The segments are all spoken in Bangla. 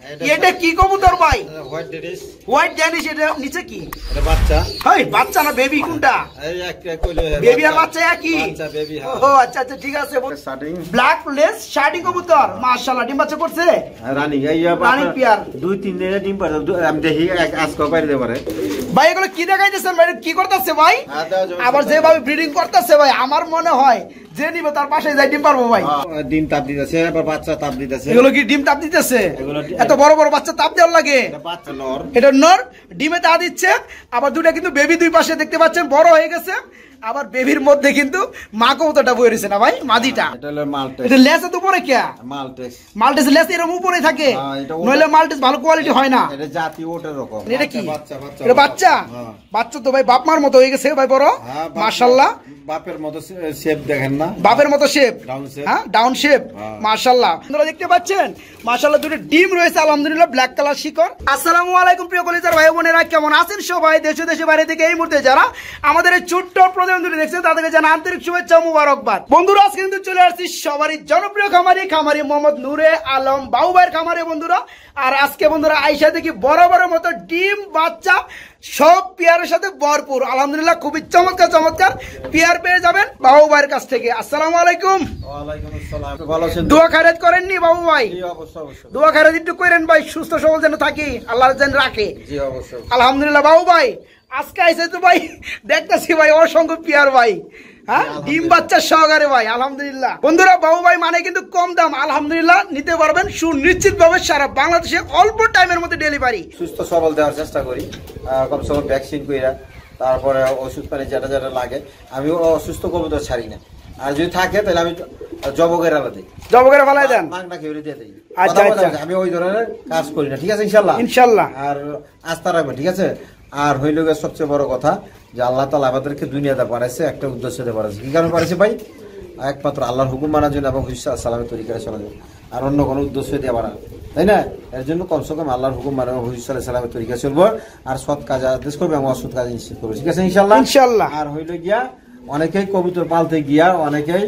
এটা কি কবুতর ভাই? White Danish. White Danish. এটা নিচে কি? এটা বাচ্চা। হাই বাচ্চা না বেবি কোনটা? এই একটা কইলো বেবি আর বাচ্চা একই। বাচ্চা বেবি। ও আচ্ছা আচ্ছা ঠিক আছে। স্টার্টিং ব্ল্যাক লেস শার্টিং কবুতর মাশাআল্লাহ ডিম বাচ্চা করছে। রানিং এই রানিং পেয়ার 2-3 দিনে ডিম পারে। আমি দেখি আজকে পারে দিতে পারে। ভাই এগুলো কি দেখাইতেছেন ভাই? কি করতেছে ভাই? আবার যেভাবে ব্রিডিং করতেছে ভাই আমার মনে হয় যে নিবে তার পাশে যাই ডিম পারবো ভাই। ডিম তাপ দিতেছে আবার বাচ্চা তাপ দিতেছে। এগুলো কি ডিম তাপ দিতেছে? এত বড় বড় বাচ্চা তাপ দেওয়ার লাগে? এটা বাচ্চা নর। এটা নর ডিমে তা দিচ্ছে। আবার দুটো কিন্তু বেবি দুই পাশে দেখতে পাচ্ছেন বড় হয়ে গেছে। আবার বেবির মধ্যে কিন্তু মা কবুতরটা বয়ে রয়েছে না ভাই মাদিটা। এটা হলো মাল্টেস। এটা লেস তো উপরে কি? মাল্টেস। মাল্টেস লেস এরকম উপরে থাকে। নইলে মাল্টেস ভালো কোয়ালিটি হয় না। এটা জাতি ওটার রকম। এটা কি? বাচ্চা বাচ্চা। এটা বাচ্চা? বাচ্চা তো ভাই বাপ মার মতো হয়ে গেছে ভাই বড়। মাশাআল্লাহ। বাপের মতো শেপ দেখেন না? বাপের মতো শেপ। হ্যাঁ ডাউন শেপ। মাশাআল্লাহ। আপনারা দেখতে পাচ্ছেন মাশাআল্লাহ দুটো ডিম রয়েছে আলহামদুলিল্লাহ ব্ল্যাক কালার শিকড়। আসসালামু আলাইকুম প্রিয় কলিজার ভাই বোনেরা, কেমন আছেন সবাই? দেশে দেশে বাইরে থেকে এই মুহূর্তে যারা আমাদের এই ছোট্ট প্রতিবেদনটি দেখছেন তাদেরকে জানাই আন্তরিক শুভেচ্ছা মুবারকবাদ। বন্ধুরা আজকে কিন্তু চলে আসছি সবারই জনপ্রিয় খামারি মোহাম্মদ নূরে আলম বাবু ভাইয়ের খামারে বন্ধুরা। আর আজকে বন্ধুরা আইসা দেখি বরাবরের মতো ডিম বাচ্চা সব পেয়ারের সাথে ভরপুর আলহামদুলিল্লাহ। খুবই চমৎকার চমৎকার পেয়ার পেয়ে যাবেন বাবু ভাইয়ের কাছ থেকে। আসসালামু আলাইকুম। ওয়ালাইকুম আসসালাম। ভালো আছেন? দোয়া খায়রাত করেননি বাবু ভাই? জি অবশ্যই অবশ্যই। দোয়া খায়রাত একটু করেন ভাই, সুস্থ সবল যেন থাকি, আল্লাহ যেন রাখে। জি অবশ্যই। আলহামদুলিল্লাহ বাবু ভাই আজকে আইসে তো ভাই দেখতেছি ভাই অসংখ্য পেয়ার ভাই। হ্যাঁ ডিম বাচ্চা সহকারে ভাই আলহামদুলিল্লাহ। বন্ধুরা বাবু ভাই মানে কিন্তু কম দাম আলহামদুলিল্লাহ নিতে পারবেন সুনিশ্চিত ভাবে সারা বাংলাদেশে অল্প টাইমের মধ্যে ডেলিভারি। সুস্থ সবল দেওয়ার চেষ্টা করি, কমসে কম ভ্যাকসিন কইরা তারপরে ওষুধ পানি যেটা যেটা লাগে। আমি অসুস্থ কবুতর ছাড়ি না, আর যদি থাকে তাহলে আমি জবকের আলা দিই। জবকের ফালাই দেন? মাংনা খেয়ে দিয়ে দিই। আচ্ছা আচ্ছা আমি ওই ধরনের কাজ করি না, ঠিক আছে ইনশাল্লাহ? ইনশাল্লাহ। আর আস্থা রাখবে, ঠিক আছে? আর হইল গিয়ে সবচেয়ে বড় কথা যে আল্লাহ তাআলা আমাদেরকে দুনিয়াতে পাঠাইছে একটা উদ্দেশ্যে পাঠাইছে। কি কারণে পাঠাইছে ভাই? একমাত্র আল্লাহর হুকুম মানার জন্য এবং হুইসা সালামের তরিকায় চলার জন্য, আর অন্য কোনো উদ্দেশ্য দিয়ে বানা, তাই না? এর জন্য কমসে কম আল্লাহর হুকুম মানে হুইসা সালামের তরিকা চলবো, আর সৎ কাজ আদেশ করবে এবং অসৎ কাজ নিশ্চিত করবে, ঠিক আছে ইনশাল্লাহ? ইনশাল্লাহ। আর হইল গিয়া অনেকেই কবুতর পালতে গিয়া অনেকেই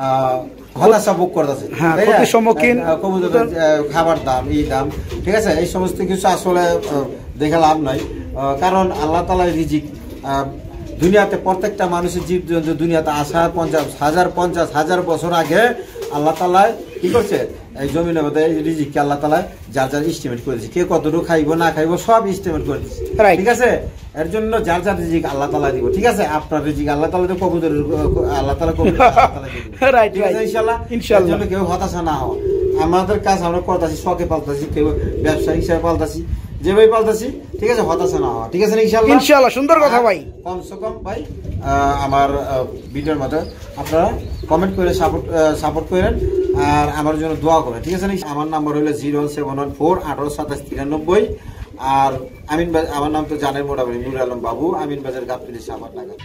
হতাশা ভোগ করতেছে, সম্মুখীন কবুতরের খাবার দাম এই দাম, ঠিক আছে? এই সমস্ত কিছু আসলে দেখে লাভ নাই। কারণ আল্লাহ তাআলা রিজিক দুনিয়াতে প্রত্যেকটা মানুষের জীব জন্তু দুনিয়াতে আসার 50,000 বছর আগে আল্লাহ তাআলা কি করছে? এই জমিনের মধ্যে রিজিককে আল্লাহ তাআলা যার যার এস্টিমেট করে দিয়েছে, কে কতটুকু খাইব না খাইব সব এস্টিমেট করে দিয়েছে, ঠিক আছে? এর জন্য যার যার রিজিক আল্লাহ তাআলা দিব, ঠিক আছে? আপনার রিজিক আল্লাহ তাআলা তো কবুতরের আল্লাহ তাআলা ইনশাআল্লাহ। ইনশাআল্লাহ জন্য কেউ হতাশা না হওয়া। আমাদের কাজ আমরা করতেছি, শখে পালতাছি, কেউ ব্যবসা হিসাবে পালতাছি, যেভাবে পালতাছি, ঠিক আছে? হতাশা না হওয়া, ঠিক আছে ইনশাআল্লাহ? ইনশাআল্লাহ। সুন্দর কথা ভাই। কমসে কম ভাই আমার ভিডিওর মধ্যে আপনারা কমেন্ট করে সাপোর্ট করেন আর আমার জন্য দোয়া করেন, ঠিক আছে? আমার নাম্বার হলো 01714182793। আর আমিন বাজার, আমার নাম তো জানেন মোটামুটি, নূর আলম বাবু, আমিন বাজার গাবতলী সাভার ঢাকা।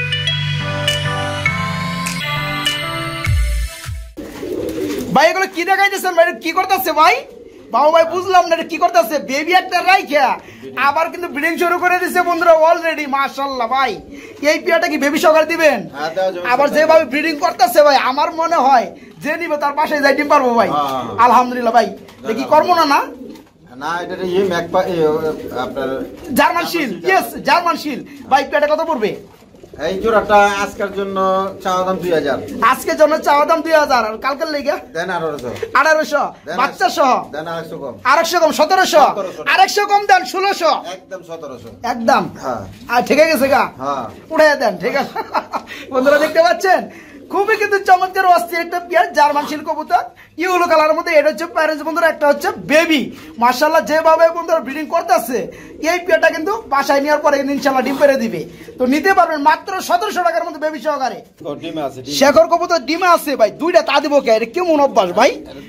ভাই এগুলো কি দেখাইতেছেন ভাই? কি করতেছে ভাই? বাবু ভাই বুঝলাম না কি করতেছে। বেবি একটা রাইখা আবার কিন্তু ব্রিডিং শুরু করে দিছে বন্ধুরা অলরেডি মাশাআল্লাহ। ভাই এই পিয়াটা কি বেবি সকাল দিবেন? আবার যেভাবে ব্রিডিং করতেছে ভাই আমার মনে হয় যে নিবে তার পাশে যাই ডিম পারবো ভাই আলহামদুলিল্লাহ। ভাই দেখি কর্ম না না না এটা এই ম্যাকপা আপনার জার্মান শিল। ইয়েস জার্মান শিল। ভাই পিয়াটা কত পড়বে? এই জোড়াটা আজকের জন্য চাওয়া দাম 2000। আজকের জন্য চাওয়া দাম 2000। আর কালকের লেগে দেন 1800 বাচ্চা সহ দেন 800 কম 1700 আরেকশো কম দেন 1600 একদম 1700 একদম। হ্যাঁ আর ঠিক গেছে গা? হ্যাঁ উড়াই দেন, ঠিক আছে? বন্ধুরা দেখতে পাচ্ছেন খুবই কিন্তু চমৎকার অস্থির একটা পেয়ার জার্মান শিল কবুতর ইউলো কালারের মধ্যে। এটা হচ্ছে প্যারেন্টস বন্ধুরা, একটা হচ্ছে বেবি। মাশাআল্লাহ যেভাবে বন্ধুরা ব্রিডিং করতেছে এই পেয়ারটা কিন্তু বাসায় নেওয়ার পরে ইনশাআল্লাহ ডিম পেড়ে দিবে। তো নিতে পারবেন মাত্র 1700 টাকার মধ্যে বেবি সহকারে। শেখর কবুতর ডিমে আছে ভাই, দুইটা তা দিব কে? এটা কেমন অভ্যাস ভাই?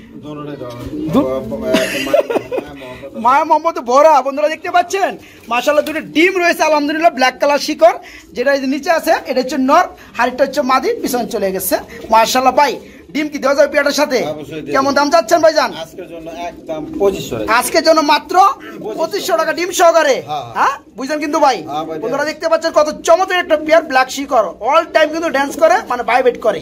মায়া মোহাম্মদ ভরা বন্ধুরা দেখতে পাচ্ছেন মাশাআল্লাহ দুটো ডিম রয়েছে আলহামদুলিল্লাহ ব্ল্যাক কালার শিকড়, যেটা নিচে আছে এটা হচ্ছে নর, আর এটা হচ্ছে মাদি, পিছন চলে গেছে মাশাআল্লাহ। ভাই ডিম কি দেওয়া যাবে পেয়াটার সাথে? কেমন দাম চাচ্ছেন ভাইজান? আজকের জন্য একদম 2500। আজকের জন্য মাত্র 2500 টাকা ডিম সহকারে। হ্যাঁ বুঝলেন কিন্তু ভাই? বন্ধুরা দেখতে পাচ্ছেন কত চমৎকার একটা পেয়ার ব্ল্যাক শিকড়, অল টাইম কিন্তু ড্যান্স করে মানে ভাইব্রেট করে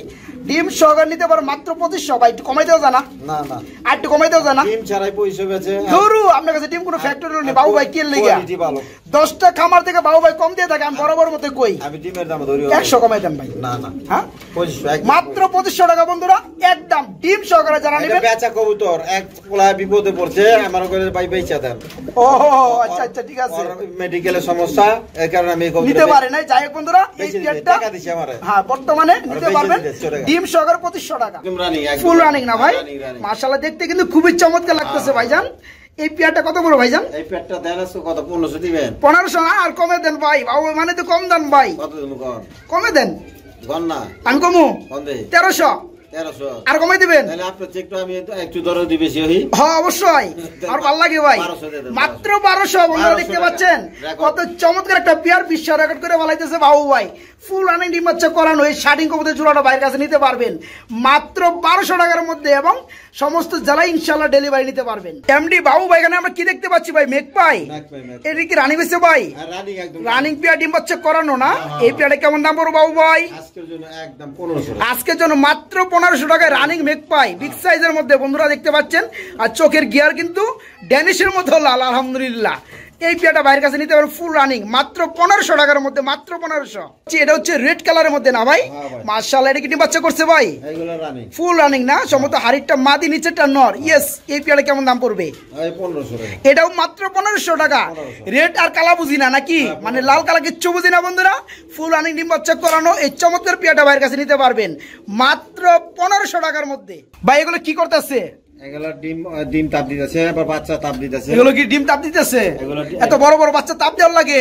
ডিম সহকারে নিতে পারো মাত্র 2500 ভাই, একটু কমাই দেওয়া জানা? না না, আর একটু কমাই দেওয়া জানা? ডিম ছাড়াই পয়সা বেচে ধরু আপনার কাছে ডিম কোনো ফ্যাক্টরি নেই বাবু ভাই, কিল লেগে 10টা খামার থেকে বাবু ভাই কম দিয়ে থাকে, আমি বরাবর মতো কই আমি ডিমের দাম ধরি 100 কমাই দেন ভাই। না না, হ্যাঁ 2500 মাত্র 2500 টাকা বন্ধুরা, একদম ডিম সহকারে যারা নেবেন। বেচা কবুতর এক পোলা বিপদে পড়ছে, আমার করে ভাই বেচা দেন। ও আচ্ছা আচ্ছা ঠিক আছে, মেডিকেলের সমস্যা, এই কারণে আমি নিতে পারে নাই। যাই হোক বন্ধুরা, এই পেয়ারটা টাকা দিছি আমারে, হ্যাঁ বর্তমানে নিতে পারবেন ডিম সহকারে 2500 টাকা, ফুল রানিং না ভাই? মাশাআল্লাহ দেখতে কিন্তু খুবই চমৎকার লাগতেছে ভাইজান। এই পেয়ারটা কত বড় ভাইজান? এই পেয়ারটা দেন কত? 1500 দিবেন? 1500 না, আর কমে দেন ভাই, বাবু মানে তো কম দেন ভাই। কত দেব কোন? কমে দেন কোন না, আমি কমু কোন দে 1300 1300 আর কমাই দিবেন? তাহলে আপনার একটু আমি একটু দরে দিই বেশি হই। হ্যাঁ অবশ্যই, আর ভালো লাগে ভাই। মাত্র 1200 বন্ধুরা দেখতে পাচ্ছেন কত চমৎকার একটা পেয়ার, বিশ্ব রেকর্ড করে বলাইতেছে বাবু ভাই। ফুল রানিং ডিম বাচ্চা করানো এই শার্টিং কবুতর জোড়াটা বাইরের কাছে নিতে পারবেন মাত্র 1200 টাকার মধ্যে, এবং সমস্ত জেলায় ইনশাআল্লাহ ডেলিভারি নিতে পারবেন। এমডি বাবু ভাই এখানে আমরা কি দেখতে পাচ্ছি ভাই? মেক পাই, এটা কি রানিং হইছে ভাই? রানিং পেয়ার ডিম বাচ্চা করানো না? এই পেয়ারটা কেমন দাম পড়বে বাবু ভাই? আজকের জন্য একদম 1500, আজকের জন্য মাত্র 1500 টাকায় রানিং মেক পাই, বিগ সাইজের মধ্যে বন্ধুরা দেখতে পাচ্ছেন। আর চোখের গিয়ার কিন্তু ড্যানিশের মতো লাল, আলহামদুলিল্লাহ। এই পেয়ারটা বাইরের কাছে নিতে পারেন ফুল রানিং মাত্র 1500 টাকার মধ্যে, মাত্র 1500। এটা হচ্ছে রেড কালারের মধ্যে না ভাই? মাশাআল্লাহ, এটা কি ডিম বাচ্চা করছে ভাই? এইগুলো রানিং, ফুল রানিং না? সম্ভবত হাড়িটা মাদি, নিচেরটা নর। ইয়েস, এই পেয়ারটা কেমন দাম পড়বে? 1500 টাকা। এটাও মাত্র 1500 টাকা। রেড আর কালা বুঝি না নাকি? মানে লাল কালা কিচ্ছু বুঝি না বন্ধুরা। ফুল রানিং ডিম বাচ্চা করানো এই চমৎকার পেয়ারটা বাইরের কাছে নিতে পারবেন মাত্র 1500 টাকার মধ্যে। ভাই এগুলো কি করতেছে? এগুলো ডিম তাপ দিতেছে, আবার বাচ্চা তাপ দিতেছে। এগুলো কি ডিম তাপ দিতেছে? এত বড় বড় বাচ্চা তাপ দেওয়ার লাগে?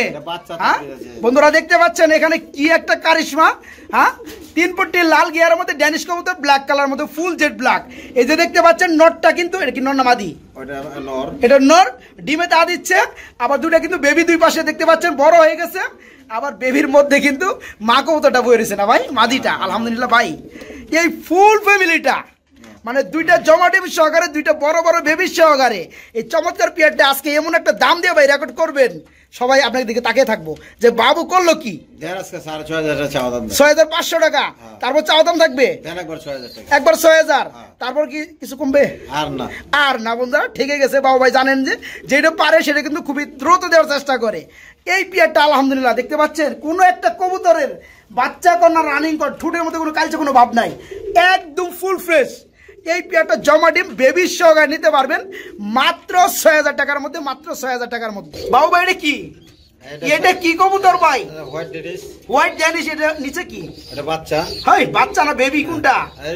বন্ধুরা দেখতে পাচ্ছেন এখানে কি একটা কারিশমা। হ্যাঁ 3 পট্টি লাল গিয়ারের মধ্যে ড্যানিশ কবুতর, ব্ল্যাক কালার মধ্যে ফুল জেড ব্ল্যাক। এই যে দেখতে পাচ্ছেন নটটা কিন্তু, এটা কি নর না মাদি? এটা নর, ডিমে তা দিচ্ছে। আবার দুটা কিন্তু বেবি দুই পাশে দেখতে পাচ্ছেন বড় হয়ে গেছে। আবার বেবির মধ্যে কিন্তু মা কবুতরটা বয়ে রয়েছে না ভাই, মাদিটা। আলহামদুলিল্লাহ ভাই, এই ফুল ফ্যামিলিটা মানে দুইটা জমা ডিম সহকারে, দুইটা বড় বড় বেবি সহকারে এই চমৎকার পেয়ারটা আজকে এমন একটা দাম দিয়ে ভাই রেকর্ড করবেন, সবাই আপনার দিকে তাকিয়ে থাকবো যে বাবু করলো কি। 6500 টাকা, তারপর চাওয়া দাম থাকবে একবার 6000, তারপর কি কিছু কমবে? আর না বন্ধুরা, ঠিকই গেছে বাবু ভাই। জানেন যে যেটা পারে সেটা কিন্তু খুবই দ্রুত দেওয়ার চেষ্টা করে। এই পেয়ারটা আলহামদুলিল্লাহ দেখতে পাচ্ছেন কোনো একটা কবুতরের বাচ্চা কর না রানিং কর, ঠুটের মধ্যে কোনো কালচে কোনো ভাব নাই, একদম ফুল ফ্রেশ। এই পেয়ারটা জমা ডিম বেবি সহকারে নিতে পারবেন মাত্র 6000 টাকার মধ্যে, মাত্র 6000 টাকার মধ্যে। বাবু ভাই এটা কি? এটা কি কবুতর ভাই? White Danish. এটা নিচে কি? এটা বাচ্চা। হাই বাচ্চা না বেবি? কোনটা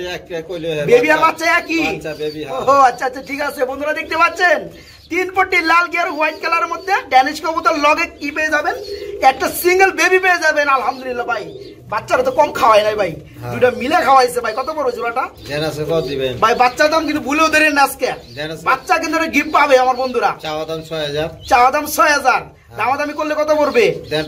বেবি আর বাচ্চা একই? ও আচ্ছা আচ্ছা ঠিক আছে। বন্ধুরা দেখতে পাচ্ছেন 3 পট্টি লাল গিয়ার হোয়াইট কালারের মধ্যে ড্যানিশ কবুতর, লগে কি পেয়ে যাবেন? একটা সিঙ্গেল বেবি পেয়ে যাবেন। আলহামদুলিল্লাহ ভাই, বাচ্চারা তো কম খাওয়াই নাই ভাই, দুইটা মিলে খাওয়াইছে ভাই। কত বড় জোড়াটা ভাই? বাচ্চার দাম কিন্তু ভুলেও দেন না আজকে, বাচ্চা কিন্তু গিফট পাবে আমার বন্ধুরা। চাওয়া দাম 6000, চাওয়া দাম 6000, দামাদামি করলে কত পড়বে?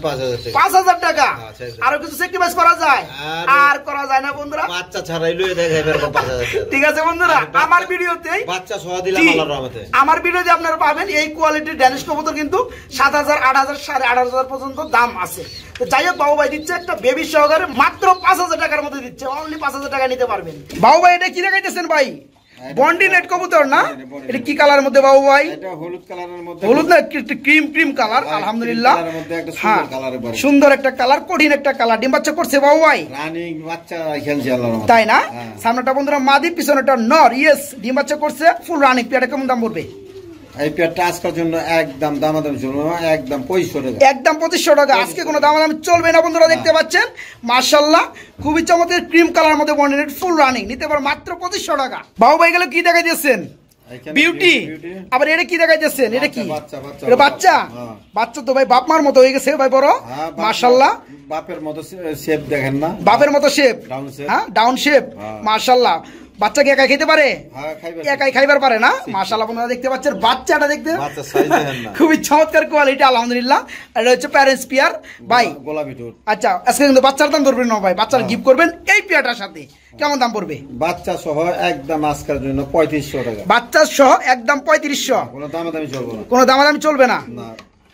5000 টাকা। আরো কিছু স্যাক্রিফাইস করা যায়? আর করা যায় না বন্ধুরা, বাচ্চা ছাড়াই লয়ে দেখাই পারবো 5000। ঠিক আছে বন্ধুরা, আমার ভিডিওতেই বাচ্চা সহ দিলাম আল্লাহর রহমতে। আমার ভিডিওতে আপনারা পাবেন এই কোয়ালিটির ড্যানিশ কবুতর কিন্তু 7000, 8000, 8500 পর্যন্ত দাম আছে। তো যাই হোক বাবু ভাই দিচ্ছে একটা বেবি সহকারে মাত্র 5000 টাকার মধ্যে দিচ্ছে, অনলি 5000 টাকা নিতে পারবেন। বাবু ভাই এটা কি দেখাইতেছেন ভাই? বন্ডি নেট কবুতর না? এটা কি কালারের মধ্যে বাবু ভাই? এটা হলুদ কালারের মধ্যে, হলুদ না ক্রিম ক্রিম কালার। আলহামদুলিল্লাহ হ্যাঁ সুন্দর একটা কালার, কঠিন একটা কালার। ডিম বাচ্চা করছে বাবু ভাই? রানিং বাচ্চা খেলছে আল্লাহর রহমতে, তাই না? সামনেটা বন্ধুরা মাদি, পিছনেটা নর। ইয়েস, ডিম বাচ্চা করছে, ফুল রানিং। পেয়ারটা কেমন দাম পড়বে? এই পেয়ারটা আজকের জন্য একদম দামাদাম চলবে না, একদম 2500 টাকা, একদম 2500 টাকা। আজকে কোনো দামাদাম চলবে না বন্ধুরা, দেখতে পাচ্ছেন মাশাআল্লাহ খুবই চমৎকার ক্রিম কালার মধ্যে বন্ডেড ফুল রানিং, নিতে পারো মাত্র 2500 টাকা। বাবু ভাই গেলে কি দেখাই দিয়েছেন? বিউটি। আবার এটা কি দেখাই দিয়েছেন? এটা কি? এটা বাচ্চা। বাচ্চা তো ভাই বাপ মার মতো হয়ে গেছে ভাই, বড় মাশাআল্লাহ। বাপের মতো শেপ দেখেন না? বাপের মতো শেপ, হ্যাঁ ডাউন শেপ মাশাআল্লাহ। বাচ্চা কি একাই খেতে পারে? একাই খাইবার পারে না? মাশাআল্লাহ বন্ধুরা দেখতে পাচ্ছেন বাচ্চাটা দেখতে খুবই চমৎকার কোয়ালিটি আলহামদুলিল্লাহ। এটা হচ্ছে প্যারেন্টস পেয়ার ভাই, গোলাপি ঠোঁট। আচ্ছা আজকে কিন্তু বাচ্চার দাম ধরবেন না ভাই, বাচ্চার গিফট করবেন এই পেয়ারটার সাথে। কেমন দাম পড়বে? বাচ্চা সহ একদম আজকের জন্য 3500 টাকা, বাচ্চা সহ একদম 3500। কোনো দামাদামি চলবে না? কোনো দামাদামি চলবে না।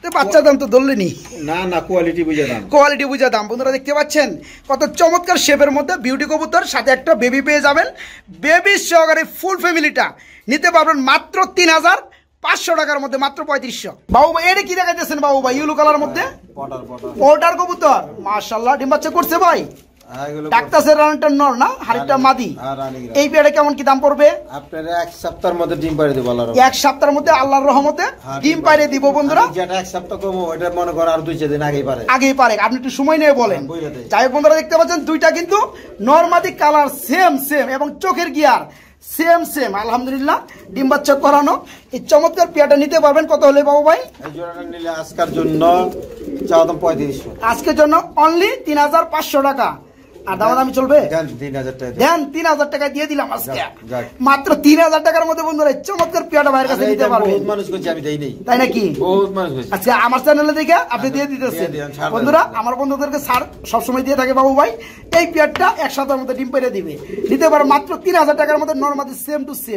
তো বাচ্চা দাম তো ধরলেনি, না না কোয়ালিটি বুঝে দাম, কোয়ালিটি বুঝে দাম। বন্ধুরা দেখতে পাচ্ছেন কত চমৎকার শেপের মধ্যে বিউটি কবুতর, সাথে একটা বেবি পেয়ে যাবেন। বেবি সহকারে ফুল ফ্যামিলিটা নিতে পারবেন মাত্র 3500 টাকার মধ্যে, মাত্র 3500। বাবু ভাই এটা কি দেখাইতেছেন বাবু ভাই? ইউলো কালার মধ্যে পোর্টার কবুতর, মাশাআল্লাহ ডিম বাচ্চা করছে ভাই। ডাক্তারসের রানটা নর না, হাড়িটা মাদি। এই পেয়ারে কেমন কি দাম পড়বে? আপনারা এক সপ্তাহের মধ্যে ডিম পাড়ে দেব আল্লাহর এক সপ্তাহের মধ্যে আল্লাহর রহমতে ডিম পাড়ে দিব বন্ধুরা। যেটা এক সপ্তাহ কম ওটা মনে করো আর 2-4 দিন আগেই পারে, আপনি একটু সময় নিয়ে বলেন। যাই হোক বন্ধুরা দেখতে পাচ্ছেন দুইটা কিন্তু নরমাদি কালার সেম এবং চোখের গিয়ার সেম আলহামদুলিল্লাহ ডিম বাচ্চা করানো। এই চমৎকার পেয়ারটা নিতে পারবেন কত হলে বাবু ভাই? এই জোড়াটা নিলে আজকের জন্য চাওয়া দাম 3500, আজকের জন্য অনলি 3500 টাকা। আর দামাদামি চলবে? দেন 3000 টাকা, দেন 3000 টাকা দিয়ে দিলাম আজকে, মাত্র 3000 টাকার মধ্যে বন্ধুরা চমৎকার পেয়ারটা ভাইয়ের কাছে নিতে পারবেন। বহুত মানুষ কইছে আমি দেই নাই, তাই নাকি? বহুত মানুষ কইছে। আচ্ছা আমার চ্যানেলে দেখে আপনি দিয়ে দিতেছেন বন্ধুরা। আমার বন্ধুদেরকে ছাড় সবসময় দিয়ে থাকে বাবু ভাই। এই পেয়ারটা এক সপ্তাহের মধ্যে ডিম পেড়ে দিবে, নিতে পারো মাত্র 3000 টাকার মধ্যে normally same to same.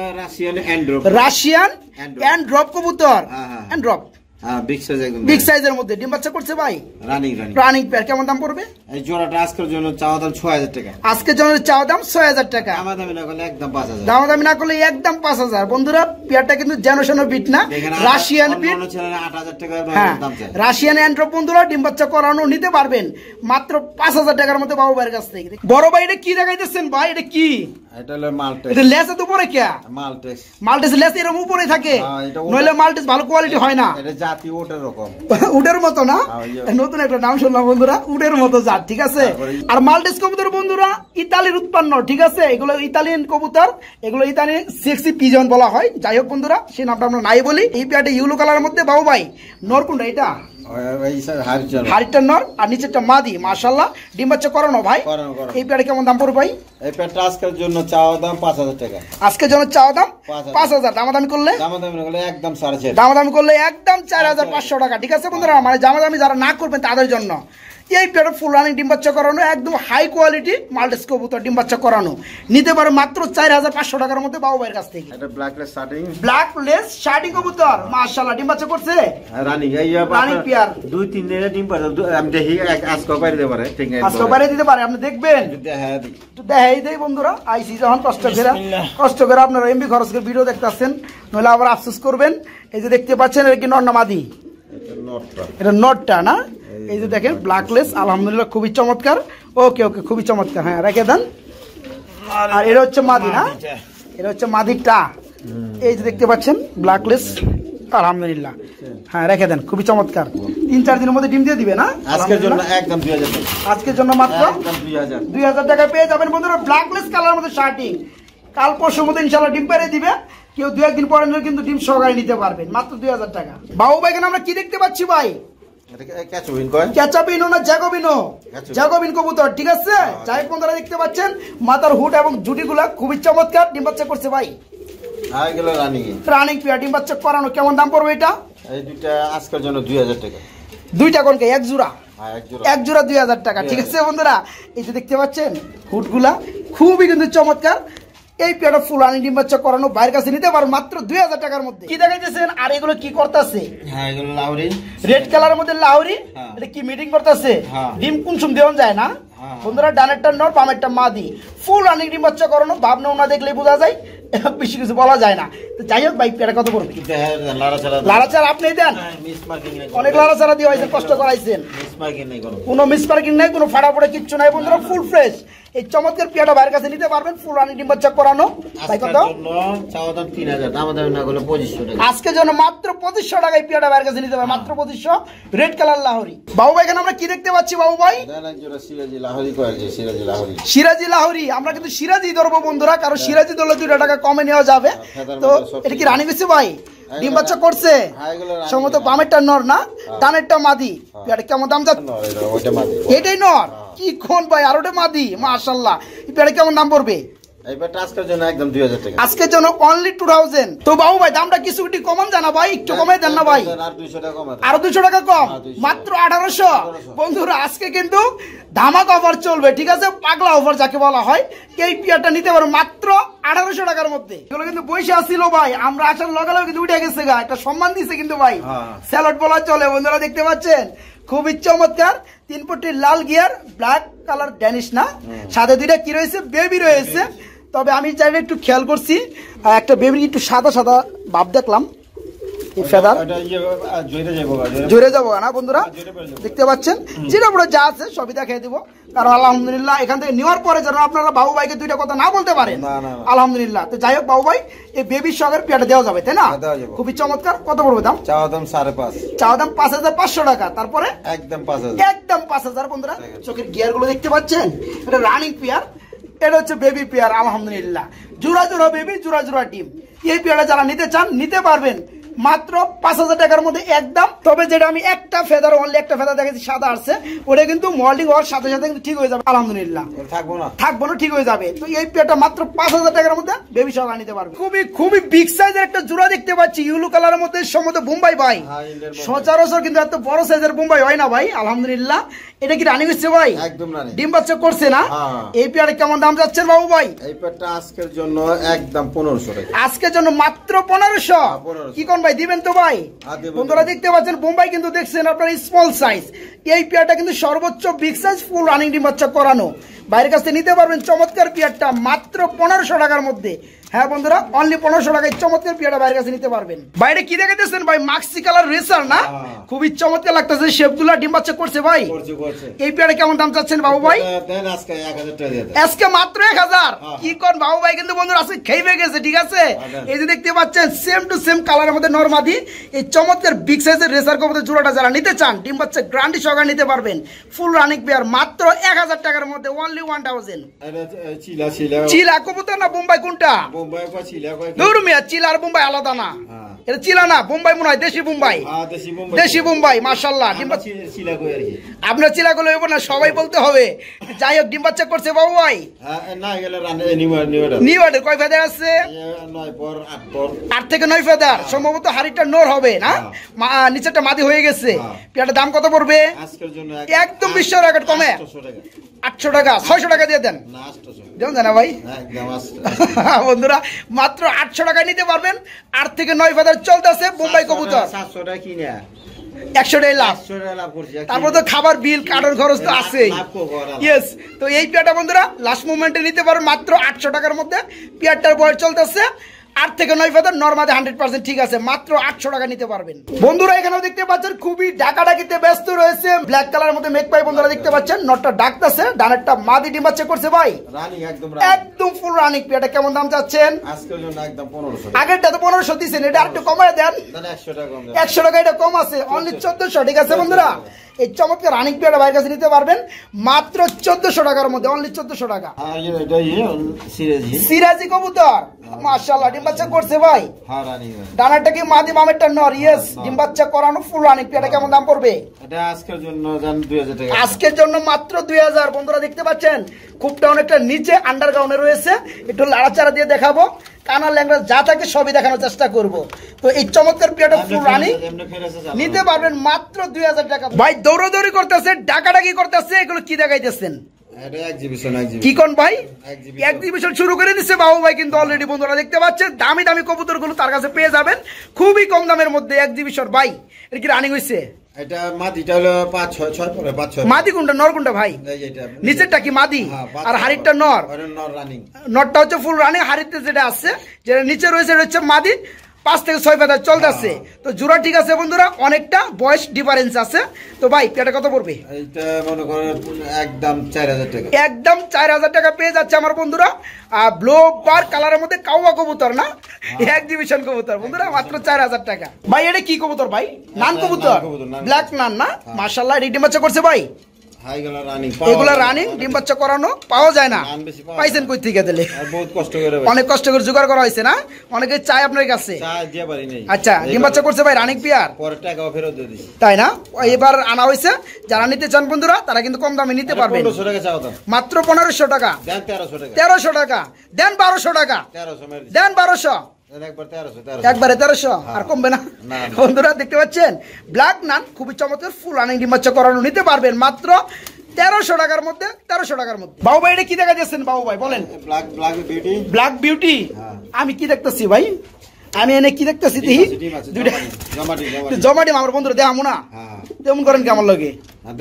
Russian end drop কবুতর, এন্ড ড্রপ বিগ সাইজের মধ্যে ডিম বাচ্চা করছে ভাই। রানিং পেয়ার কেমন দাম পড়বে? এই জোড়াটা আজকের জন্য চাওয়া দাম 6000 টাকা, আজকের জন্য চাওয়া দাম 6000 টাকা, দামাদামি না করলে একদম 5000, দামাদামি না করলে একদম 5000। বন্ধুরা পেয়ারটা কিন্তু জেনারেশন বিট না, রাশিয়ান বিট, 8000 টাকা দাম চাই। রাশিয়ান এন্ড্রপ বন্ধুরা ডিম বাচ্চা করানো নিতে পারবেন মাত্র 5000 টাকার মধ্যে বাবু ভাইয়ের কাছ থেকে। বড় ভাই এটা কি দেখাইতেছেন ভাই? এটা কি? এটা হলো মাল্টেস। এটা লেস এত উপরে কে? মাল্টেস লেস এরকম উপরে থাকে, নইলে মাল্টেস ভালো কোয়ালিটি হয় না। এটা জাতি ওটার রকম, উটের মতো না, নতুন একটা নাম শুনলাম বন্ধুরা, উটের মতো জাত, ঠিক আছে। আর মাল্টেস কবুতর বন্ধুরা ইতালির উৎপন্ন, ঠিক আছে। এগুলো ইতালিয়ান কবুতর, এগুলো ইতালিয়ান সেক্সি পিজন বলা হয়। যাই হোক বন্ধুরা সেই নামটা আমরা নাই বলি। এই পেয়ারটা ইউলো কালারের মধ্যে বাবু ভাই নর কোনটা? এটা হাড়িটা নর আর নিচেরটা মাদি, মাশাআল্লাহ ডিম বাচ্চা করানো ভাই। এই পেয়ারে কেমন দাম পড়বে ভাই? এই পেয়ারটা আজকের জন্য চাওয়া দাম 5000 টাকা, আজকের জন্য চাওয়া দাম 5000, দামাদামি করলে একদম 4.5, দামাদামি করলে একদম 4500 টাকা, ঠিক আছে বন্ধুরা। মানে দামাদামি যারা না করবেন তাদের জন্য এই পেয়ারটা ফুল রানিং ডিম বাচ্চা করানো, একদম হাই কোয়ালিটি মাল্টেস কবুতর ডিম বাচ্চা করানো নিতে পারে মাত্র 4500 টাকার মধ্যে বাবু ভাইয়ের কাছ থেকে। এটা ব্ল্যাকলেস শার্টিং কবুতর, মাশাআল্লাহ ডিম বাচ্চা করছে রানিং। এই রানিং পেয়ার 2-3 দিনে ডিম পারে, আমি দেখি আজকে বাইরে দিতে পারে, ঠিক আছে আজকে বাইরে দিতে পারে, আপনি দেখবেন। তো দেখাই দেই বন্ধুরা, আইসি যখন কষ্ট করে আপনারা এমবি খরচ করে ভিডিও দেখতেছেন, নইলে আবার আফসোস করবেন। এই যে দেখতে পাচ্ছেন এটা কি নর না মাদি? এটা নটটা না। এই যে দেখেন ব্ল্যাকলেস, আলহামদুলিল্লাহ খুবই চমৎকার। ওকে খুবই চমৎকার, হ্যাঁ রেখে দেন। আর এটা হচ্ছে মাদি না, এটা হচ্ছে মাদিটা। এই যে দেখতে পাচ্ছেন ব্ল্যাকলেস, আলহামদুলিল্লাহ হ্যাঁ রেখে দেন, খুবই চমৎকার। 3-4 দিনের মধ্যে ডিম দিয়ে দিবে না? আজকের জন্য একদম 2000 টাকা, আজকের জন্য মাত্র 2000 টাকা পেয়ে যাবেন বন্ধুরা। ব্ল্যাকলেস কালার মধ্যে শার্টিং, কাল পরশুর মধ্যে ইনশাআল্লাহ ডিম পেরে দিবে। কেউ 2-1 দিন পরে কিন্তু ডিম সহকারে নিতে পারবেন মাত্র 2000 টাকা। বাবু ভাই এখানে আমরা কি দেখতে পাচ্ছি ভাই? জ্যাকোবিন কবুতর, ঠিক আছে। যাই হোক বন্ধুরা দেখতে পাচ্ছেন মাথার হুড এবং জুটিগুলা খুবই চমৎকার, ডিম বাচ্চা করছে ভাই। রানিং পেয়ার ডিম বাচ্চা করানো, কেমন দাম পড়বে এটা? এই দুইটা আজকের জন্য 2000 টাকা, দুইটা কোনকে? এক জোড়া 2000 টাকা, ঠিক আছে বন্ধুরা। এই যে দেখতে পাচ্ছেন হুডগুলা খুবই কিন্তু চমৎকার। এই পেয়ারটা ফুল রানিং ডিম বাচ্চা করানো বাইরের কাছে নিতে পারো মাত্র 2000 টাকার মধ্যে। কি দেখাইতেছেন? আর এগুলো কি করতেছে? হ্যাঁ এগুলো লাহোরি, রেড কালারের মধ্যে লাহোরি। এটা কি মিটিং করতেছে? ডিম কুনসুম দেওয়া যায় না বন্ধুরা। ডানেরটা নর, বামেরটা মাদি, ফুল রানিং ডিম বাচ্চা করানো। ভাবনা না দেখলে বোঝা যায়, বেশি কিছু বলা যায় না। যাই হোক ভাই পেয়ারটা কত পড়বে? লাড়াচাড়া আপনি দেন, অনেক লাড়াচাড়া দিয়ে হয়েছে, কষ্ট করাইছেন, কোনো মিস পার্কিং নাই, কোনো ফাটাফোড়া কিচ্ছু নাই বন্ধুরা, ফুল ফ্রেশ। এই চমৎকার পেয়ারটা বাইরের কাছে নিতে পারবেন ফুল রানিং ডিম বাচ্চা করানো। ভাই কত? আজকের জন্য মাত্র 2500 টাকায় পেয়ারটা বাইরের কাছে নিতে পারবেন, মাত্র 2500। Red colour Lahori. বাবু ভাই এখানে আমরা কি দেখতে পাচ্ছি বাবু ভাই? সিরাজি লাহোরি। আমরা কিন্তু সিরাজি ধরবো বন্ধুরা, কারণ সিরাজি ধরলে 2 টাকা কমে নেওয়া যাবে। তো এটা কি রানিং হয়েছে ভাই? ডিম বাচ্চা করছে সম্ভবত। বামেরটা নর না, ডানেরটা মাদি। কেমন দাম যাচ্ছে? এটাই নর, কি কোন ভাই? আর ওটা মাদি, মাশাআল্লাহ। পেয়ারে কেমন দাম পড়বে? আজকের জন্য অনলি 2000। তো বাবু ভাই দামটা কিছু একটু কমান জানা ভাই, একটু কমাই দেন না ভাই। আরো 200 টাকা কম, মাত্র 1800। বন্ধুরা আজকে কিন্তু ধামাকা অফার চলবে, ঠিক আছে, পাগলা অফার যাকে বলা হয়। এই পেয়ারটা নিতে পারো মাত্র 1800 টাকার মধ্যে। এগুলো কিন্তু বসে আসছিল ভাই, আমরা আসার লগালেও কিন্তু উঠে গেছে গা, একটা সম্মান দিছে কিন্তু ভাই, স্যালড বলা চলে। বন্ধুরা দেখতে পাচ্ছেন খুবই চমৎকার 3 পট্টির লাল গিয়ার, ব্ল্যাক কালার ড্যানিশ না, সাথে দুইটা কি রয়েছে বেবি রয়েছে। তবে আমি চাইলে একটু খেয়াল করছি একটা বেবি একটু সাদা সাদা ভাব দেখলাম, জোরে যাবো না বন্ধুরা, দেখতে পাচ্ছেন যেটা পুরো যা আছে সবই দেখাই দিব। কারণ আলহামদুলিল্লাহ এখান থেকে নেওয়ার পরে যেন আপনারা বাবু ভাইকে দুইটা কথা না বলতে পারেন, আলহামদুলিল্লাহ। তো যাই হোক বাবু ভাই, এই বেবির সঙ্গে পেয়াটা দেওয়া যাবে তাই না? খুবই চমৎকার। কত পড়বে দাম? চাওয়া দাম 5.5, চাওয়া দাম 5500 টাকা। তারপরে একদম 5000, একদম 5000। বন্ধুরা চোখের গিয়ার গুলো দেখতে পাচ্ছেন, এটা রানিং পেয়ার, এটা হচ্ছে বেবি পেয়ার। আলহামদুলিল্লাহ জোড়া জোড়া বেবি, জোড়া জোড়া ডিম। এই পেয়ারটা যারা নিতে চান নিতে পারবেন মাত্র 5000 টাকার মধ্যে একদম। তবে যেটা আমি একটা ফেদার, অনলি একটা ফেদার দেখেছি সাদা আসছে, ওটা কিন্তু মল্ডিং হওয়ার সাথে সাথে কিন্তু ঠিক হয়ে যাবে আলহামদুলিল্লাহ, থাকবো না ঠিক হয়ে যাবে। তো এই পেয়ারটা মাত্র 5000 টাকার মধ্যে বেবি সহ নিতে পারবে। খুবই খুবই বিগ সাইজের একটা জোড়া দেখতে পাচ্ছি, ইউলো কালারের মধ্যে সম্ভবত বোম্বাই ভাই। সচরাচর কিন্তু এত বড় সাইজের বোম্বাই হয় না ভাই, আলহামদুলিল্লাহ। এটা কি রানিং হচ্ছে ভাই? একদম রানিং, ডিম বাচ্চা করছে না? এই পেয়ারে কেমন দাম যাচ্ছে বাবু ভাই? এই পেয়ারটা আজকের জন্য একদম 1500 টাকা, আজকের জন্য মাত্র 1500। কি কোন ভাই দিবেন তো ভাই? বন্ধুরা দেখতে পাচ্ছেন বোম্বাই কিন্তু দেখছেন আপনার স্মল সাইজ, এই পেয়ারটা কিন্তু সর্বোচ্চ বিগ সাইজ, ফুল রানিং ডিম বাচ্চা করানো। বাইরের কাছে নিতে পারবেন চমৎকার পেয়ারটা মাত্র 1500 টাকার মধ্যে। হ্যাঁ বন্ধুরা, অনলি 1500 টাকায় চমৎকার পেয়ারটা বাইরের কাছে নিতে পারবেন। বাইরে কি দেখাইতেছেন ভাই? মাক্সি কালার রেসার না, খুবই চমৎকার লাগতেছে, শেপগুলা ডিম বাচ্চা করছে ভাই। এই পেয়ারে কেমন দাম চাচ্ছেন বাবু ভাই? আজকে মাত্র 1000। কি কোন বাবু ভাই? কিন্তু বন্ধুরা আজকে খেয়ে গেছে, ঠিক আছে। এই যে দেখতে পাচ্ছেন সেম টু সেম কালারের মধ্যে নরমাদি, এই চমৎকার বিগ সাইজের রেসার কবুতর জোড়াটা যারা নিতে চান ডিম বাচ্চা গ্যারান্টি সহকারে নিতে পারবেন, ফুল রানিং পেয়ার মাত্র 1000 টাকার মধ্যে, অনলি 1000। চিলা কবুতর না বোম্বাই কোনটা? চিলা আর বোম্বাই আলাদা না, এটা চিলা না, বোম্বাই মনে হয় দেশি বোম্বাই, দেশি বোম্বাই। মাশাআল্লাহ আপনার চিলা গুলো না সবাই বলতে হবে। যাই হোক ডিম বাচ্চা করছে বাবু ভাই, নিউ কয় ফেদার আছে? 8 থেকে 9 ফেদার, সম্ভবত হাড়িটা নর হবে না, নিচেরটা মাদি হয়ে গেছে। পেয়ারটার দাম কত পড়বে? একদম বিশ্ব রেকর্ড কমে 800 টাকা, 600 টাকা দিয়ে দেন, দেন না ভাই? বন্ধুরা মাত্র 800 টাকায় নিতে পারবেন। 8 থেকে 9 ফেদার চলতেছে বোম্বাই কবুতর, 100 টাকা লাভ। তারপর তো খাবার বিল কাটার খরচ তো আছেই। ইয়েস, তো এই পেয়ারটা বন্ধুরা লাস্ট মোমেন্টে নিতে পারেন মাত্র 800 টাকার মধ্যে। পেয়ারটার বয়স চলতেছে 8 থেকে 9 ফেদার, নরমাদে 100% ঠিক আছে, মাত্র 800 টাকা নিতে পারবেন। বন্ধুরা এখানেও দেখতে পাচ্ছেন খুবই ডাকাডাকিতে ব্যস্ত রয়েছে, ব্ল্যাক কালারের মধ্যে মেক পাই। বন্ধুরা দেখতে পাচ্ছেন নটটা ডাকতেছে, ডানেরটা মাদি ডিম বাচ্চা করছে ভাই, একদম ফুল রানিং। পেয়ারটা কেমন দাম চাচ্ছেন? আজকের জন্য একদম 1500। আগেরটা তো 1500 দিয়েছেন, এটা আরেকটু কমায় দেন, 100 টাকা এটা কম আছে, অনলি 1400। ঠিক আছে বন্ধুরা, এই চমৎকার রানিং পেয়ারটা বাইরের কাছে নিতে পারবেন মাত্র 1400 টাকার মধ্যে, অনলি 1400 টাকা। সিরাজি কবুতর মাশাআল্লাহ ডিম বাচ্চা করছে ভাই, ডানারটা কি মাদি, মামেরটা নর। ইয়েস, ডিম বাচ্চা করানো ফুল রানিং। পেয়ারটা কেমন দাম পড়বে? এটা আজকের জন্য 2000 টাকা, আজকের জন্য মাত্র 2000। বন্ধুরা দেখতে পাচ্ছেন খুবটা অনেকটা নিচে আন্ডারগ্রাউন্ডে রয়েছে, একটু লাড়াচাড়া দিয়ে দেখাবো, কানা ল্যাংড়া যা থাকে সবই দেখানোর চেষ্টা করব। তো এই চমৎকার পেয়ারটা ফুল রানিং নিতে পারবেন মাত্র 2000 টাকা। ভাই দৌড়াদৌড়ি করতেছে, ডাকাডাকি করতেছে, এগুলো কি দেখাইতেছেন? কি কোন ভাই? এক্সিবিশন শুরু করে দিচ্ছে বাবু ভাই কিন্তু অলরেডি। বন্ধুরা দেখতে পাচ্ছেন দামি দামি কবুতর গুলো তার কাছে পেয়ে যাবেন খুবই কম দামের মধ্যে। এক্সিবিশন ভাই এটা কি রানিং হয়েছে? এটা মাদিটা হলো 5-6 পরে 5-6। মাদি কোনটা নর কোনটা ভাই? নিচেরটা কি মাদি আর হাড়িটা নর? নর রানিং, নরটা হচ্ছে ফুল রানিং। হাড়িতে যেটা আছে, যেটা নিচে রয়েছে এটা হচ্ছে মাদি, 5 থেকে 6 ফেদার চলতেছে। তো জোড়া ঠিক আছে বন্ধুরা, অনেকটা বয়স ডিফারেন্স আছে। তো ভাই পেয়ারটা কত পড়বে? এটা মনে করেন একদম 4000 টাকা, একদম 4000 টাকা পেয়ে যাচ্ছে আমার বন্ধুরা। ব্লু বার কালারের মধ্যে কাওয়া কবুতর না, এক্সিবিশন কবুতর বন্ধুরা, মাত্র 4000 টাকা। ভাই এটা কি কবুতর ভাই? নান কবুতর, ব্ল্যাক নান না? মাশাআল্লাহ ডিম বাচ্চা করছে ভাই, এগুলা রানিং, ডিম বাচ্চা করানো পাওয়া যায় না। পাইছেন কই থেকে দিলে? বহুত কষ্ট করে, অনেক কষ্ট করে জোগাড় করা হয়েছে না? অনেকে চাই আপনার কাছে। আচ্ছা ডিম বাচ্চা করছে ভাই রানিং পেয়ার, পরে টাকাও ফেরত দিয়ে দিই, তাই না? এবার আনা হয়েছে, যারা নিতে চান বন্ধুরা তারা কিন্তু কম দামে নিতে পারবেন। মাত্র 1500 টাকা, দেন 1300 টাকা, দেন 1200 টাকা, দেন 1200, একবারে 1300, আর কমবে না। বন্ধুরা দেখতে পাচ্ছেন ব্ল্যাক নান খুবই চমৎকার ফুল রানিং ডিম বাচ্চা করানো নিতে পারবেন মাত্র 1300 টাকার মধ্যে 1300 টাকার মধ্যে। বাবু ভাই এটা কি দেখা যাচ্ছেন বাবু ভাই বলেন? Black beauty. আমি কি দেখতেছি ভাই? আমি এনে কি দেখতেছি দেখি জমা ডিম আমার বন্ধুরা দেখামো না তেমন করেন কি আমার লগে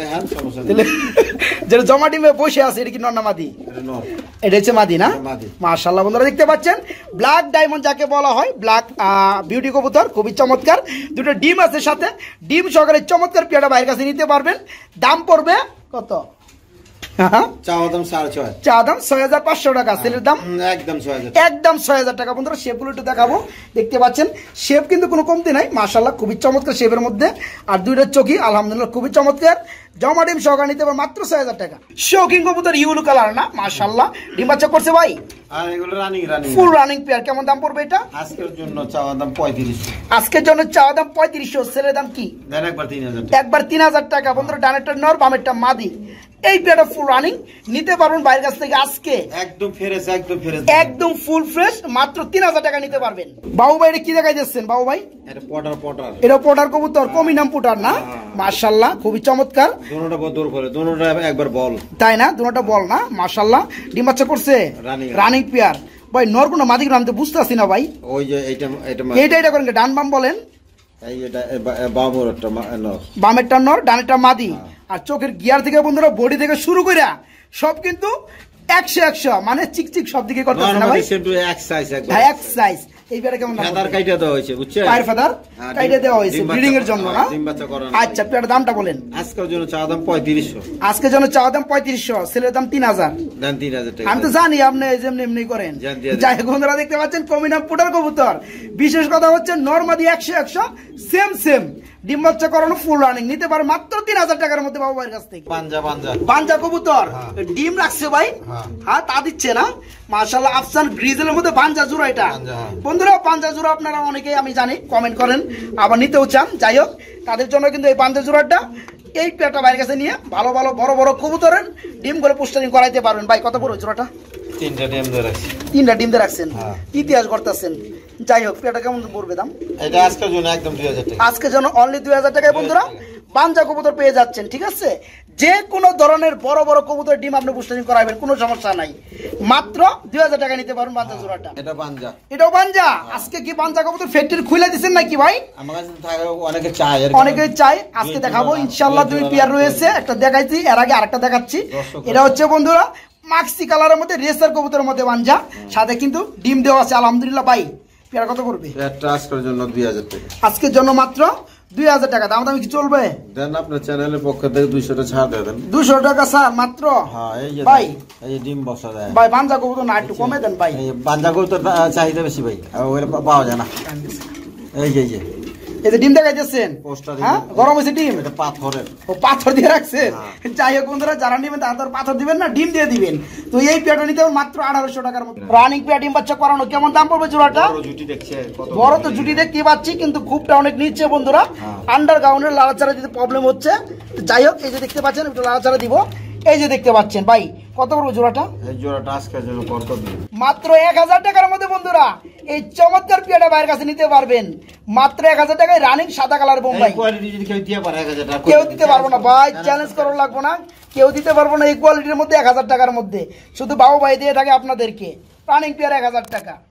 যেটা জমা ডিমে বসে আছে এটা কি নর না মাদি? এটা হচ্ছে মাদি না? মাশাআল্লাহ বন্ধুরা দেখতে পাচ্ছেন ব্ল্যাক ডায়মন্ড যাকে বলা হয়, ব্ল্যাক বিউটি কবুতর, খুবই চমৎকার। দুটো ডিম আছে সাথে, ডিম সহকারে চমৎকার পেয়ারটা বাইরের কাছে নিতে পারবেন। দাম পড়বে কত? চা দাম 6500 টাকা, সেলের দাম একদম 6000 টাকা। বন্ধুরা শেপগুলো একটু দেখাবো, দেখতে পাচ্ছেন শেপ কিন্তু কোনো কমতি নাই, মাশাআল্লাহ খুবই চমৎকার শেপের মধ্যে। আর দুইটার চোখই আলহামদুলিল্লাহ খুবই চমৎকার। জমা ডিম সহকারে নিতে পারবেন মাত্র 6000 টাকা। শৌখিন কবুতর ইউলো কালার না, মাশাআল্লাহ ডিম বাচ্চা করছে ভাই, ফুল রানিং পেয়ার। কেমন দাম পড়বে এটা? আজকের জন্য চাওয়া দাম 3500। আজকের জন্য চাওয়া দাম 3500, সেলের দাম কি? একবার 3000 টাকা। বন্ধুরা ডানেরটা নর, বামেরটা মাদি। এই পেয়ারটা ফুল রানিং নিতে পারবেন বাইরের কাছ থেকে আজকে একদম ফুল ফ্রেশ মাত্র 3000 টাকা নিতে পারবেন। বাবু ভাই এটা কি দেখাই দিচ্ছেন বাবু ভাই? এটা পটার কবুতর, কমি নাম পুটার না? মাশাআল্লাহ খুবই চমৎকার। তাই না? দুটোটা বল না? মাশাআল্লাহ ডিম বাচ্চা করছে, রানিং পেয়ার। ভাই নর কোন মাদি আমি তো বুঝতে পারছি না ভাই। ওই যে এটা করেন ডান বাম বলেন। বামেরটা নর, ডানেরটা মাদি। আর চোখের গিয়ার থেকে বন্ধুরা বডি থেকে শুরু করে সব কিন্তু 100 মানে চিকচিক সব দিকে করতে না ভাই, এক সাইজ। এইবারে কেমন ফেদার কাইটা দেওয়া হয়েছে বুঝছেন? পায়ের ফেদার কাইটা দেওয়া হয়েছে ব্রিডিং এর জন্য না? আচ্ছা পেয়ার দামটা বলেন? আজকের জন্য চাওয়া দাম 3500। আজকের জন্য চাওয়া দাম 3500, সেলের দাম 3000। দেন 3000 টাকা। আমি তো জানি আপনি যেমনি এমনি করেন। যাই হোক বন্ধুরা দেখতে পাচ্ছেন কমিনাম পুটার কবুতর। বিশেষ কথা হচ্ছে নরমাদি 100 সেম ডিম বাচ্চা করানো ফুল রানিং নিতে পারে মাত্র 3000 টাকার মধ্যে বাবু ভাইয়ের কাছ থেকে। পাঞ্জা কবুতর ডিম রাখছে ভাই, হ্যাঁ তা দিচ্ছে না? মাশাআল্লাহ আফসান গ্রিজেলের মধ্যে পাঞ্জা জোড়া। এটা বন্ধুরা পাঞ্জা জোড়া আপনারা অনেকেই আমি জানি কমেন্ট করেন, আবার নিতেও চান। যাই হোক তাদের জন্য কিন্তু এই পাঞ্জা জোড়াটা এই পেয়ারটা বাইরের কাছে নিয়ে ভালো বড় বড় কবুতরের ডিম করে পোস্টারিং করাইতে পারবেন। ভাই কত বড় জোড়াটা? 3টা ডিম দিয়ে রাখছেন, ইতিহাস করতেছেন। যাই হোক পেয়ারটা কেমন পড়বে দাম? এটা আজকের জন্য একদম 2000 টাকা। আজকের জন্য অনলি 2000 টাকায় বন্ধুরা পাঞ্জা কবুতর পেয়ে যাচ্ছেন। ঠিক আছে, যে কোনো ধরনের বড় বড় কবুতর ডিম আপনি পোস্টারিং করাবেন, কোনো সমস্যা নাই। মাত্র 2000 টাকা নিতে পারবেন পাঞ্জা জোড়াটা। এটাও পাঞ্জা। আজকে কি পাঞ্জা কবুতর ফ্যাক্টরি খুলে দিচ্ছেন নাকি ভাই? আমার কাছে অনেকে চাই। আজকে দেখাবো ইনশাআল্লাহ। 2 পেয়ার রয়েছে, একটা দেখাইছি, এর আগে আরেকটা দেখাচ্ছি। এটা হচ্ছে বন্ধুরা মাক্সি কালারের মধ্যে রেসার কবুতরের মধ্যে পাঞ্জা, সাথে কিন্তু ডিম দেওয়া আছে আলহামদুলিল্লাহ। ভাই পেয়ার কত করবে? আজকের জন্য 2000 টাকা। আজকের জন্য মাত্র 2000 টাকা। দাম দামি কি চলবে? দেন আপনার চ্যানেলের পক্ষ থেকে 200 টাকা ছাড় দেন। 200 টাকা স্যার মাত্র? হ্যাঁ এই যে ভাই এই যে ডিম বসা দেয় ভাই। পাঞ্জা কবুতর না একটু কমে দেন ভাই। এই পাঞ্জা কবুতর চাহিদা বেশি ভাই, ওইটা পাওয়া যায় না। এই যে ডিম দেখাইতেছেন, হ্যাঁ গরম হয়েছে ডিম, এটা পাথরের। ও পাথর দিয়ে রাখছেন? যাই হোক বন্ধুরা যারা নেবেন তারা পাথর দিবেন না, ডিম দিয়ে দিবেন। তো এই পেয়ারটা নিতে মাত্র 1800 টাকার মতো। রানিং পেয়ার ডিম বাচ্চা করানো। কেমন দাম পড়বে জোড়াটা? বড় তো জুটি দেখতে পাচ্ছি, কিন্তু খুবটা অনেক নিচে বন্ধুরা। আন্ডারগ্রাউন্ডের লাড়াচাড়া দিতে প্রবলেম হচ্ছে। যাই হোক এই যে দেখতে পাচ্ছেন একটু লাড়াচাড়া দিব। এই যে দেখতে পাচ্ছেন ভাই কত বড় জোড়াটা? এই জোড়াটা আজকের জন্য মাত্র 1000 টাকার মধ্যে বন্ধুরা এই চমৎকার পেয়ারটা বাইরের কাছে নিতে পারবেন মাত্র 1000 টাকায়। রানিং সাদা কালার বোম্বাই। কেউ দিতে পারবো না ভাই, চ্যালেঞ্জ করার লাগবো না, কেউ দিতে পারবো না এই কোয়ালিটির মধ্যে 1000 টাকার মধ্যে। শুধু বাবু ভাই দিয়ে থাকে আপনাদেরকে রানিং পেয়ার 1000 টাকা।